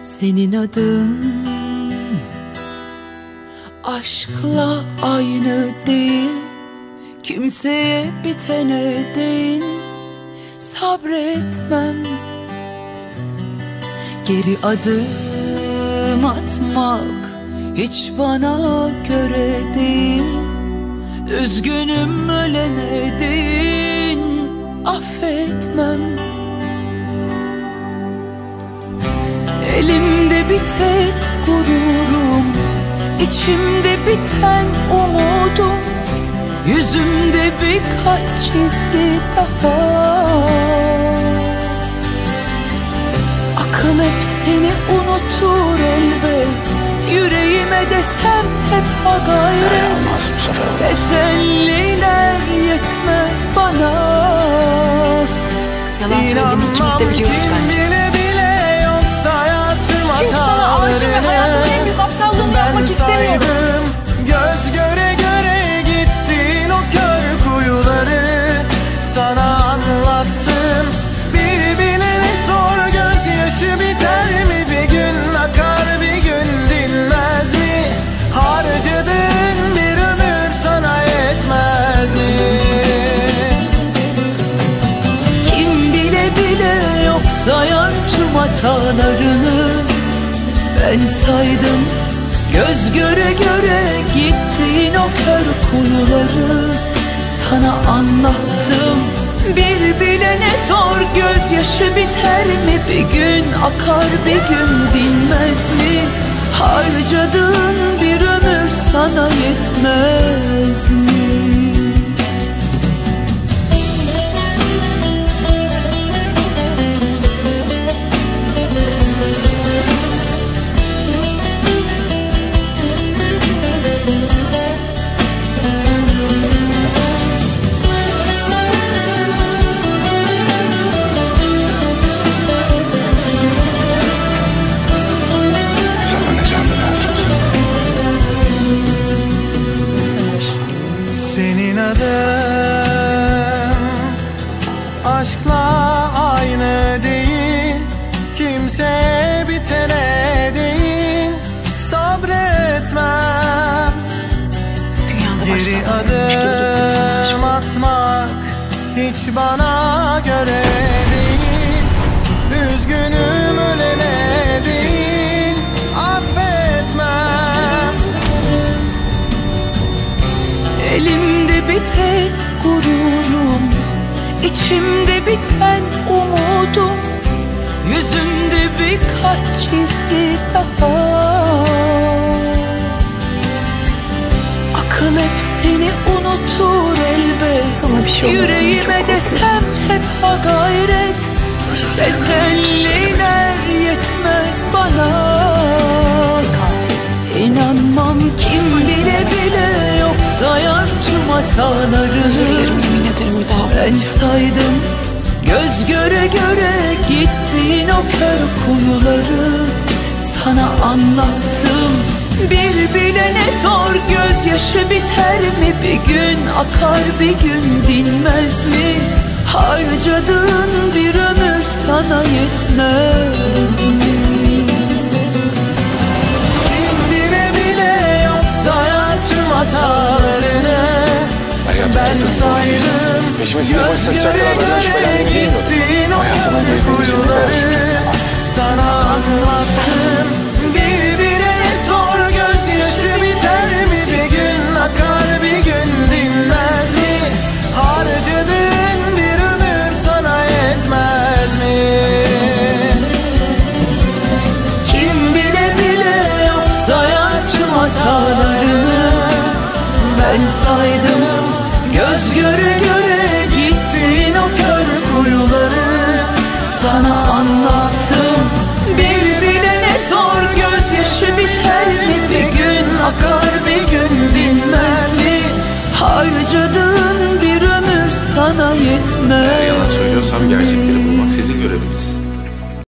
Senin adın aşkla aynı değil, kimseye bitene değin. Sabretmem, geri adım atmak hiç bana göre değil. Üzgünüm ölene değin, affetmem. Elimde bir tek gururum, içimde biten umudum, yüzümde birkaç çizgi daha. Akıl hep seni unutur elbet, yüreğime desem hep ha gayret. Teselliler yetmez bana. Yalan söylediğini ikimiz de biliyoruz bence. Çünkü sana aşığım ve hayatımın en büyük aptallığını yapmak istemiyorum. Saydım, göz göre göre gittin o kör kuyuları. Sana anlattım, bir bilene sor, gözyaşı biter mi bir gün, akar bir gün dinmez mi? Harcadığın bir ömür sana yetmez mi? Kim bile bile yok sayar tüm hatalarını. Ben saydım, göz göre göre gittiğin o kör kuyuları. Sana anlattım, bir bilene sor, gözyaşı biter mi bir gün, akar bir gün dinmez mi? Harcadığın bir ömür sana yetmez mi? Senin adın aşkla aynı değil, kimseye bitene değil. Sabretmem, geri adım atmak hiç bana göre değil. Üzgünüm ölene değil, affetmem. Elimde bir tek gururum, içimde biten umudum, yüzümde birkaç çizgi daha. Akıl hep seni unutur elbet, yüreğime desem hep ha gayret. Teselliler yetmez bana. İnanmam, kim bile bile yok sayar tüm hatalarını. Ben saydım, göz göre göre gittiğin o kör kuyuları. Sana anlattım, bir bilene sor, gözyaşı biter mi bir gün, akar bir gün dinmez mi? Harcadığın bir ömür sana yetmez mi? Hatalarını ben saydım, göz göre göre gittin o kör kuyuları. Sana anlattım, bir bilene sor, gözyaşı biter mi bir gün, akar bir gün dinmez mi? Harcadığın bir ömür sana yetmez mi? Kim bile bile yok sayar tüm hatalarını. Ben saydım, göz göre göre gittin o kör kuyuları. Sana anlattım, bir bilene sor, gözyaşı biter mi bir gün, akar bir gün dinmez mi? Harcadığın bir ömür sana yetmez. Eğer yalan söylüyorsam gerçekleri bulmak sizin göreviniz.